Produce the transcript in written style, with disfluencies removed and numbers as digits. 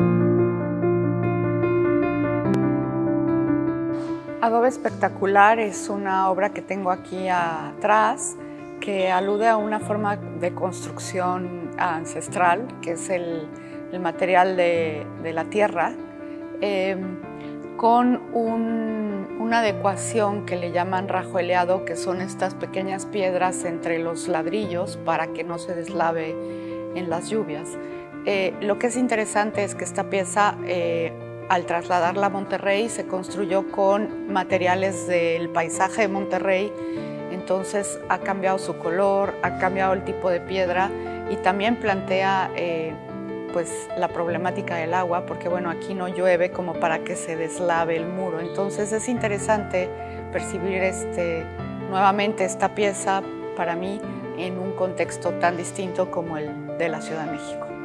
Adobe Espectacular es una obra que tengo aquí atrás que alude a una forma de construcción ancestral, que es el material de la tierra, con una adecuación que le llaman rajueleado, que son estas pequeñas piedras entre los ladrillos para que no se deslave en las lluvias. Lo que es interesante es que esta pieza, al trasladarla a Monterrey, se construyó con materiales del paisaje de Monterrey, entonces ha cambiado su color, ha cambiado el tipo de piedra y también plantea pues la problemática del agua, porque bueno, aquí no llueve como para que se deslave el muro. Entonces es interesante percibir nuevamente esta pieza para mí en un contexto tan distinto como el de la Ciudad de México.